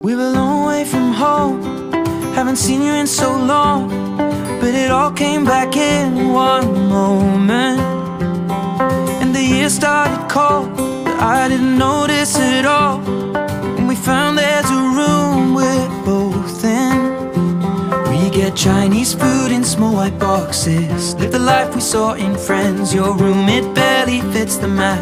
We were a long way from home, haven't seen you in so long, but it all came back in one moment. And the year started cold, but I didn't notice it all. When we found there's a room we're both in. We get Chinese food in small white boxes, live the life we saw in Friends. Your room, it barely fits the map.